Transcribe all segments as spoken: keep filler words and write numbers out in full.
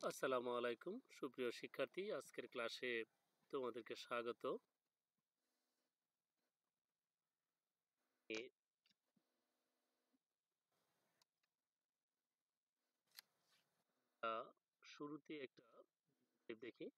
আসসালামু আলাইকুম সুপ্রিয় শিক্ষার্থী, আজকের ক্লাসে তোমাদেরকে স্বাগত। এ- আহ, শুরুতে একটা clip দেখি।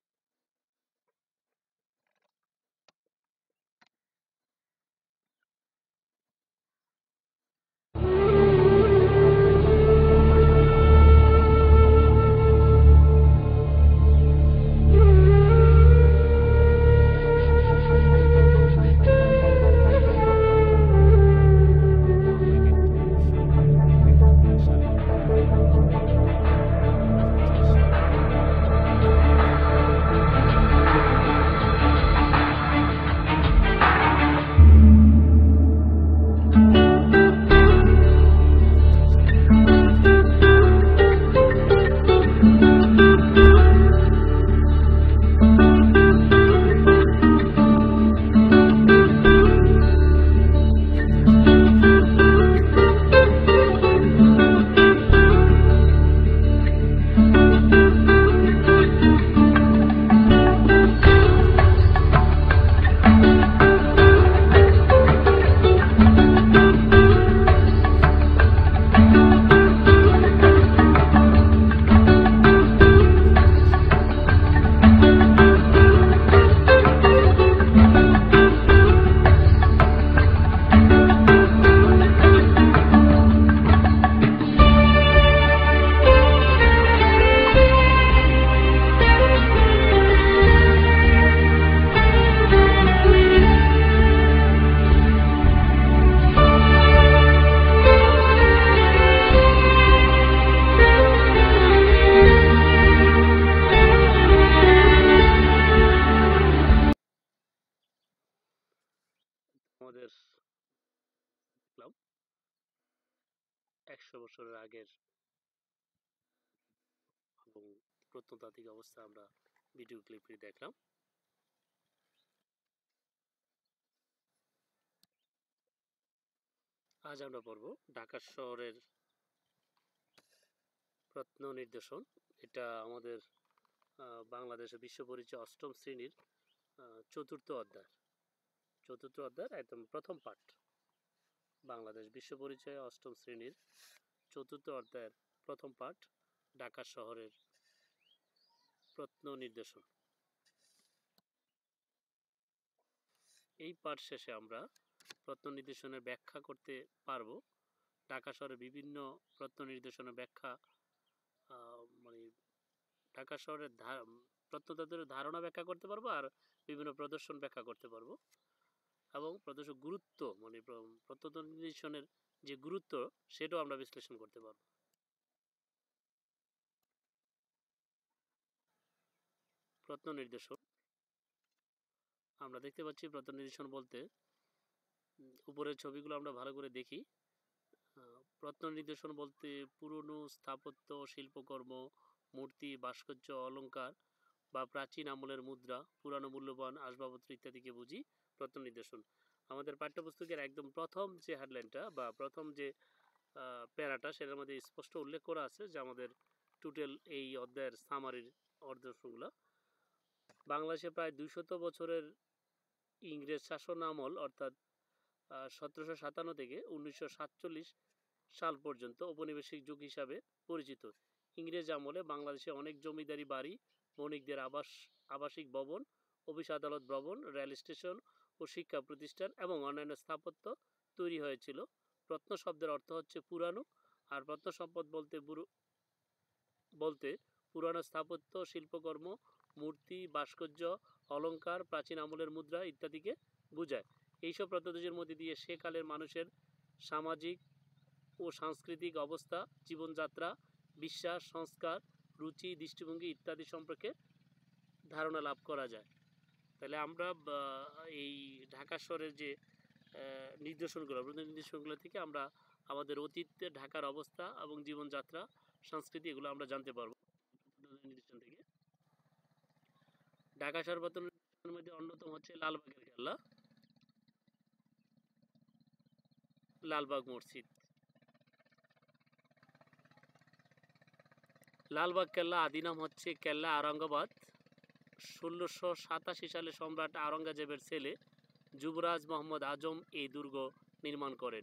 ফরম্যাট একটু অবশ্যই একত্রিশ সালের পঞ্চাশ সালের জন্ম যাদের। পঞ্চাশ সালে জন্মগ্রহণ যাদের পঞ্চাশ সালে যাদের জন্মগ্রহণ করছে তাদের বয়স তাদের বয়স পঞ্চাশ সালে জন্মগ্রহণ তাদের যাদের আমাদের দেখলাম একশো বছরের আগের এবং প্রত্নতাত্ত্বিক অবস্থা আমরা ভিডিও ক্লিপটি দেখলাম। আজ আমরা পড়ব ঢাকা শহরের প্রত্ন নির্দেশন। এটা আমাদের আহ, বাংলাদেশের বিশ্ব পরিচয় অষ্টম শ্রেণীর আহ, চতুর্থ অধ্যায় চতুর্থ অধ্যায়ের একদম প্রথম পাঠ। বাংলাদেশ বিশ্ব পরিচয় অষ্টম শ্রেণীর চতুর্থ অধ্যায়ের প্রথম পাঠ, ঢাকা শহরের প্রত্ন নির্দেশন। এই পাঠ শেষে আমরা প্রত্ন নির্দেশনের ব্যাখ্যা করতে পারব। ঢাকা শহরের বিভিন্ন প্রত্ন নির্দেশনের ব্যাখ্যা আহ, মানে ঢাকা শহরের প্রত্নতত্ত্বের ধারণা ব্যাখ্যা করতে পারবো, আর বিভিন্ন প্রদর্শন ব্যাখ্যা করতে পারবো, এবং প্রদর্শন গুরুত্ব মানে প্রত্নতত্ত্ব নির্দেশনের যে গুরুত্ব সেটাও আমরা বিশ্লেষণ করতে পারবো। প্রত্ন নির্দেশন আমরা দেখতে পাচ্ছি। প্রত্ন নির্দেশন বলতে উপরের ছবিগুলো আমরা ভালো করে দেখি। প্রত্ন নির্দেশন বলতে পুরনো স্থাপত্য, শিল্পকর্ম, মূর্তি, ভাস্কর্য, অলঙ্কার বা প্রাচীন আমলের মুদ্রা, পুরানো মূল্যবান আসবাবপত্র ইত্যাদিকে বুঝি প্রত্ন নির্দেশন। আমাদের পাঠ্যপুস্তকের একদম প্রথম যে হেডলাইনটা বা প্রথম যে প্যারাটা, সেটার মধ্যে স্পষ্ট উল্লেখ করা আছে যে আমাদের টোটাল এই অধ্যায়ের সামারির অর্ধশগুলা বাংলাদেশে প্রায় দুইশত বছরের ইংরেজ শাসন আমল অর্থাৎ সতেরোশো সাতান্ন থেকে উনিশশো সাতচল্লিশ সাল পর্যন্ত ঔপনিবেশিক যুগ হিসাবে পরিচিত। ইংরেজ আমলে বাংলাদেশে অনেক জমিদারি বাড়ি, বণিকদের আবাস আবাসিক ভবন, অফিস আদালত ভবন, রেল স্টেশন ও শিক্ষা প্রতিষ্ঠান এবং অন্যান্য স্থাপত্য তৈরি হয়েছিল। প্রত্ন শব্দের অর্থ হচ্ছে পুরানো, আর প্রত্ন সম্পদ বলতে বলতে পুরানো স্থাপত্য, শিল্পকর্ম, মূর্তি, ভাস্কর্য, অলঙ্কার, প্রাচীন আমলের মুদ্রা ইত্যাদিকে বোঝায়। এইসব প্রত্নতত্ত্বের মধ্যে দিয়ে সেকালের মানুষের সামাজিক ও সাংস্কৃতিক অবস্থা, জীবনযাত্রা, বিশ্বাস, সংস্কার, রুচি, দৃষ্টিভঙ্গি ইত্যাদি সম্পর্কে ধারণা লাভ করা যায়। তাহলে আমরা এই ঢাকা শহরের যে নির্দেশনগুলো প্রত্ন নির্দেশনগুলো থেকে আমরা আমাদের অতীতে ঢাকার অবস্থা এবং জীবনযাত্রা, সংস্কৃতি এগুলো আমরা জানতে পারবো নির্দেশন থেকে। ঢাকা শহর প্রত্ন নির্দেশনের মধ্যে অন্যতম হচ্ছে লালবাগের কেল্লা, লালবাগ মসজিদ। লালবাগ কেল্লা আদি নাম হচ্ছে কেল্লা আওরঙ্গাবাদ। ষোলোশো সাতাশি সালে সম্রাট আওরঙ্গজেবের ছেলে যুবরাজ মোহাম্মদ আজম এই দুর্গ নির্মাণ করেন।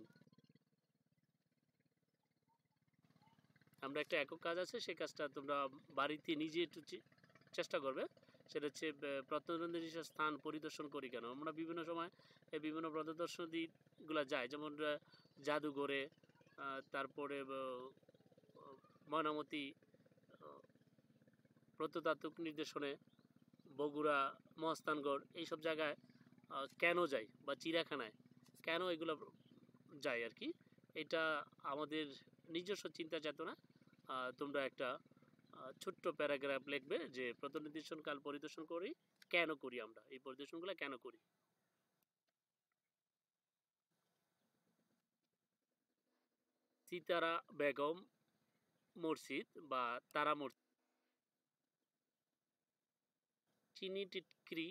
আমরা একটা একক কাজ আছে, সেই কাজটা তোমরা বাড়িতে নিজে একটু চেষ্টা করবে। সেটা হচ্ছে প্রত্নতাত্ত্বিক স্থান পরিদর্শন করি কেন। আমরা বিভিন্ন সময় এই বিভিন্ন প্রদর্শনীগুলো যাই, যেমন জাদুঘরে, তারপরে ময়নামতি প্রত্নতাত্ত্বিক নির্দেশনে, বগুড়া, মহাস্থানগড়, এইসব জায়গায় কেন যাই, বা চিড়িয়াখানায় কেন এগুলো যাই আর কি। এটা আমাদের নিজস্ব চিন্তা চেতনা। তোমরা একটা ছোট্ট প্যারাগ্রাফ লিখবে যে প্রত্ননিদর্শন কাল পরিদর্শন করি, কেন করি, আমরা এই পরিদর্শনগুলো কেন করি। সিতারা বেগম মসজিদ বা তারা মসজিদ, চিনি টিটকিরি,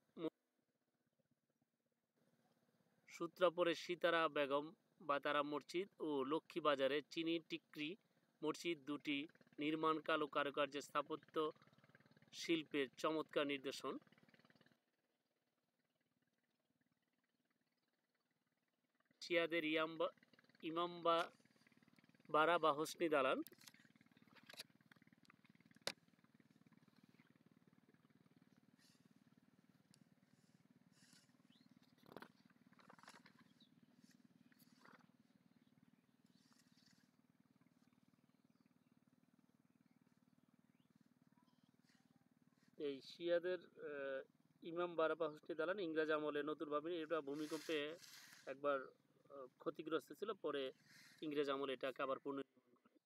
সূত্রাপুরের সিতারা বেগম বা তারা মসজিদ ও লক্ষ্মীবাজারে চিনি টিকরি মসজিদ দুটি নির্মাণকাল ও কারুকার্যের স্থাপত্য শিল্পের চমৎকার নিদর্শন। শিয়াদের ইয়াম্বা ইমামবা বাড়া বা হোসনি দালান, এই শিয়াদের ইমাম বাড়া বা হোসনি দালান ইংরেজ আমলে নতুনভাবে, এটা ভূমিকম্পে একবার ক্ষতিগ্রস্ত ছিল, পরে ইংরেজ আমলে এটাকে আবার পুনর্নির্মাণ করে।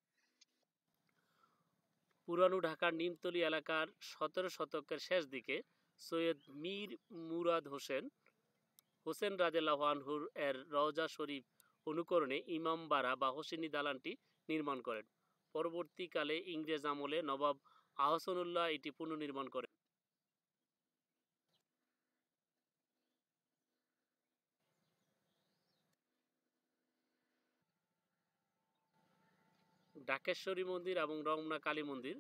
পুরানো ঢাকার নিমতলী এলাকার সতেরো শতকের শেষ দিকে সৈয়দ মীর মুরাদ হোসেন হোসেন রাদিয়াল্লাহু আনহুর এর রওজা শরীফ অনুকরণে ইমামবাড়া বা হোসেনি দালানটি নির্মাণ করেন। পরবর্তীকালে ইংরেজ আমলে নবাব আহসানুল্লাহ এটি পুনর্নির্মাণ করেন। ঢাকেশ্বরী মন্দির এবং রমনা কালী মন্দির,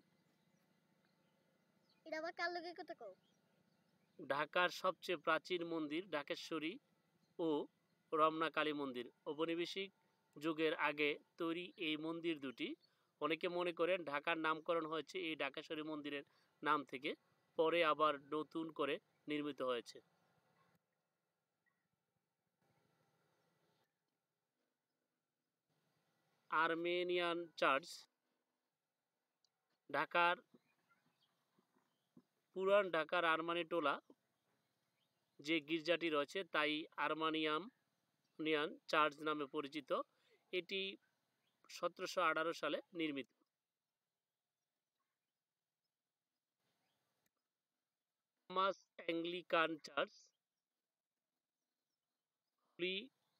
এটা আবার কার লগে কথা কও? ঢাকার সবচেয়ে প্রাচীন মন্দির ঢাকেশ্বরী ও রমনা কালী মন্দির। ঔপনিবেশিক যুগের আগে তৈরি এই মন্দির দুটি। অনেকে মনে করেন ঢাকার নামকরণ হয়েছে এই ঢাকেশ্বরী মন্দিরের নাম থেকে, পরে আবার নতুন করে নির্মিত হয়েছে। আর্মেনিয়ান চার্চ, ঢাকার পুরান ঢাকার আরমানি টোলা যে গির্জাটি রয়েছে তাই আর্মানিয়ান চার্চ নামে পরিচিত। এটি সতেরোশো আঠারো সালে নির্মিত। Thomas Anglican church, holy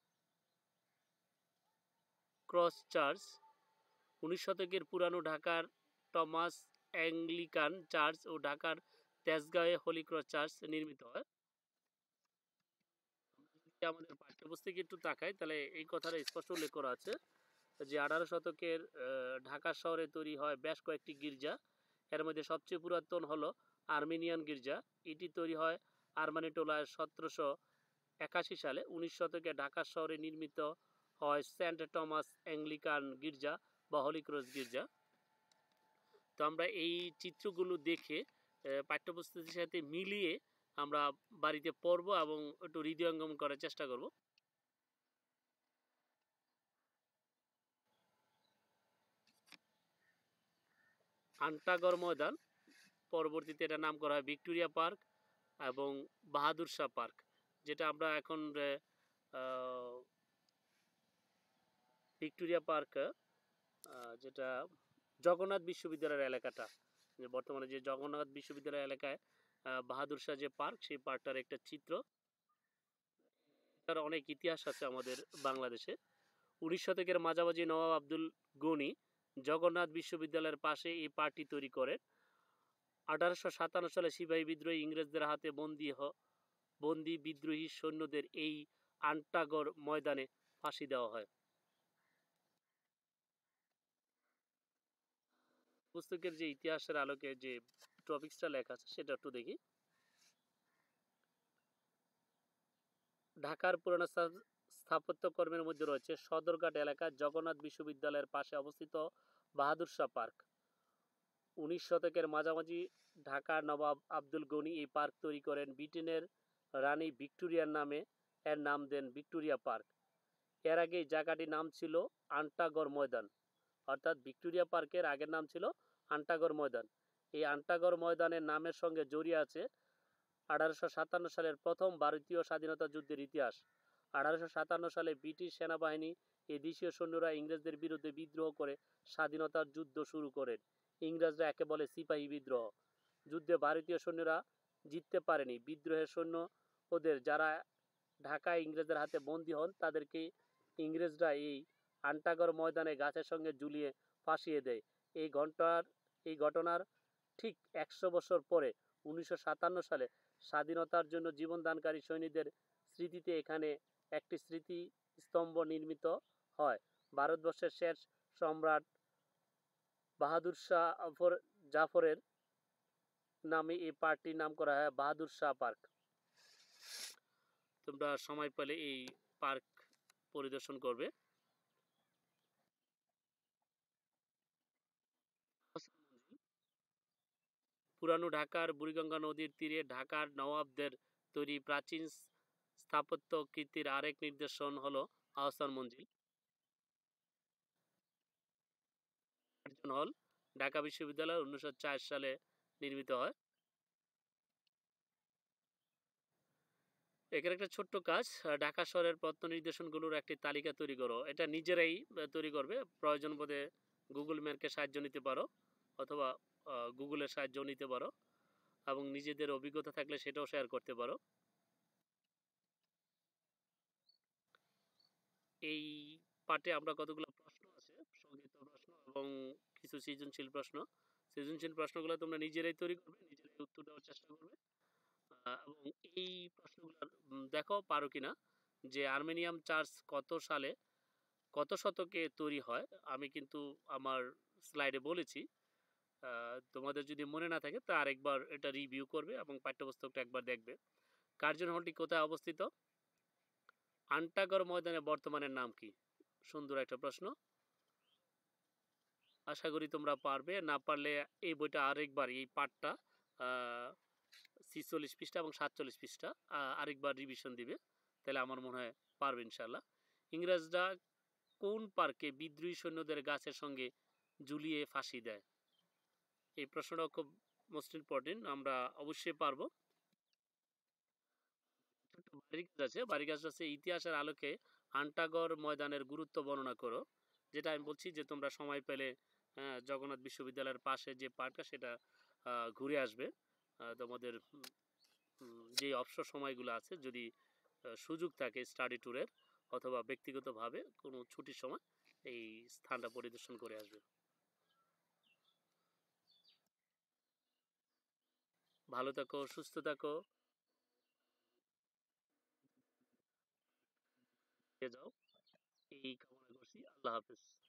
cross church, উনিশ শতকের পুরানো ঢাকার টমাস অ্যাংলিকান চার্চ ও ঢাকার তেজগাঁয়ে হলি ক্রস চার্চ নির্মিত হয়। আমাদের পাঠ্যপুস্তকে একটু তাকাই তাহলে এই কথাটা স্পষ্ট উল্লেখ করা আছে যে আঠারো শতকের ঢাকা শহরে তৈরি হয় বেশ কয়েকটি গির্জা। এর মধ্যে সবচেয়ে পুরাতন হলো আর্মেনিয়ান গির্জা। এটি তৈরি হয় আরমানি টোলায় সতেরোশো একাশি সালে। উনিশ শতকে ঢাকা শহরে নির্মিত হয় সেন্ট টমাস অ্যাংলিকান গির্জা বা হলি ক্রস গির্জা। তো আমরা এই চিত্রগুলো দেখে পাঠ্যপুস্তকের সাথে মিলিয়ে আমরা বাড়িতে পড়ব এবং একটু হৃদয়ঙ্গম করার চেষ্টা করব। আন্টাগড় ময়দান, পরবর্তীতে এটা নাম করা হয় ভিক্টোরিয়া পার্ক এবং বাহাদুর শাহ পার্ক, যেটা আমরা এখন ভিক্টোরিয়া পার্ক, যেটা জগন্নাথ বিশ্ববিদ্যালয়ের এলাকাটা, যে বর্তমানে যে জগন্নাথ বিশ্ববিদ্যালয় এলাকায় বাহাদুর শাহ যে পার্ক, সেই পার্কটার একটা চিত্র। তার অনেক ইতিহাস আছে আমাদের বাংলাদেশে। উনিশ শতকের মাঝামাঝি নবাব আব্দুল গনি জগন্নাথ বিশ্ববিদ্যালয়ের পাশে এই পার্কটি তৈরি করেন। আঠারোশো সাতান্ন সালে সিপাহী বিদ্রোহী ইংরেজদের হাতে বন্দী বন্দী বিদ্রোহী সৈন্যদের এই আন্টাগড় ময়দানে ফাঁসি দেওয়া হয়। পুস্তকের যে ইতিহাসের আলোকে যে টপিকসটা লেখা আছে সেটা একটু দেখি। ঢাকার পুরানো স্থাপত্য কর্মের মধ্যে রয়েছে সদরঘাট এলাকা জগন্নাথ বিশ্ববিদ্যালয়ের পাশে অবস্থিত বাহাদুর শাহ পার্ক। উনিশ শতকের মাঝামাঝি ঢাকার নবাব আব্দুল গনি এই পার্ক তৈরি করেন। ব্রিটেনের রানী ভিক্টোরিয়ার নামে এর নাম দেন ভিক্টোরিয়া পার্ক। এর আগে এই জায়গাটির নাম ছিল আন্টাগড় ময়দান, অর্থাৎ ভিক্টোরিয়া পার্কের আগের নাম ছিল আন্টাগড় ময়দান। এই আন্টাগড় ময়দানের নামের সঙ্গে জড়িয়ে আছে আঠারোশো সাতান্ন সালের প্রথম ভারতীয় স্বাধীনতা যুদ্ধের ইতিহাস। আঠারোশো সাতান্ন সালে ব্রিটিশ সেনাবাহিনী এই দেশীয় সৈন্যরা ইংরেজদের বিরুদ্ধে বিদ্রোহ করে স্বাধীনতার যুদ্ধ শুরু করেন। ইংরেজরা একে বলে সিপাহী বিদ্রোহ। যুদ্ধে ভারতীয় সৈন্যরা জিততে পারেনি। বিদ্রোহের সৈন্য ওদের যারা ঢাকায় ইংরেজদের হাতে বন্দী হন তাদেরকে ইংরেজরা এই আন্টাগড় ময়দানে গাছের সঙ্গে ঝুলিয়ে ফাঁসিয়ে দেয়। এই ঘটনার এই ঘটনার ঠিক একশো বছর পরে উনিশশো সাতান্ন সালে স্বাধীনতার জন্য জীবনদানকারী সৈনিকদের স্মৃতিতে এখানে একটি স্মৃতি স্তম্ভ নির্মিত হয়। ভারতবর্ষের শেষ সম্রাট বাহাদুর শাহ জাফরের নামে এই পার্কটির নাম করা হয় বাহাদুর শাহ পার্ক। তোমরা সময় পেলে এই পার্ক পরিদর্শন করবে। পুরানো ঢাকার বুড়িগঙ্গা নদীর তীরে ঢাকার নবাবদের তৈরি প্রাচীন স্থাপত্য কীর্তির আরেক নিদর্শন হলো আহসান মঞ্জিল হল। ঢাকা বিশ্ববিদ্যালয় উনিশশো চার সালে নির্মিত হয়। এখানে একটা ছোট্ট কাজ, ঢাকা শহরের পথ নির্দেশনগুলোর একটি তালিকা তৈরি করো। এটা নিজেরাই তৈরি করবে, প্রয়োজন বোধে গুগল ম্যাপকে সাহায্য নিতে পারো অথবা গুগলের সাহায্য নিতে পারো এবং নিজেদের অভিজ্ঞতা থাকলে সেটাও শেয়ার করতে পারো। এই পাঠে আমরা কতগুলো প্রশ্ন আছে, সংক্ষিপ্ত প্রশ্ন এবং কিছু সৃজনশীল প্রশ্ন। সৃজনশীল প্রশ্নগুলো তোমরা নিজেরাই তৈরি করবে, নিজেরাই উত্তর দেওয়ার চেষ্টা করবে এবং এই প্রশ্নগুলো দেখো পারো কিনা। যে আর্মেনিয়াম চার্চ কত সালে কত শতকে তৈরি হয়, আমি কিন্তু আমার স্লাইডে বলেছি। তোমাদের যদি মনে না থাকে তা আরেকবার এটা রিভিউ করবে এবং পাঠ্যপুস্তকটা একবার দেখবে। কার্জন হলটি কোথায় অবস্থিত? আন্টাগড় ময়দানে বর্তমানের নাম কি? সুন্দর একটা প্রশ্ন, আশা করি তোমরা পারবে। না পারলে এই বইটা আরেকবার, এই পাঠটা ছিচল্লিশ পৃষ্ঠা এবং সাতচল্লিশ পৃষ্ঠা আরেকবার রিভিশন দিবে, তাহলে আমার মনে হয় পারবে ইনশাল্লাহ। ইংরেজরা কোন পার্কে বিদ্রোহী সৈন্যদের গাছের সঙ্গে ঝুলিয়ে ফাঁসি দেয়? এই প্রশ্নটা খুব মোস্ট ইম্পর্টেন্ট, আমরা অবশ্যই পারবো। বাড়ির কাজ আছে, বাড়ির কাজ আছে ইতিহাসের আলোকে আন্টাগড় ময়দানের গুরুত্ব বর্ণনা করো। যেটা আমি বলছি যে তোমরা সময় পেলে জগন্নাথ বিশ্ববিদ্যালয়ের পাশে যে পার্কটা সেটা ঘুরে আসবে। তোমাদের যে অবসর সময়গুলো আছে, যদি সুযোগ থাকে স্টাডি ট্যুরের অথবা ব্যক্তিগতভাবে কোনো ছুটির সময় এই স্থানটা পরিদর্শন করে আসবে। ভালো থাকো, সুস্থ থাকো, যাও এই কামনা করছি। আল্লাহ হাফেজ।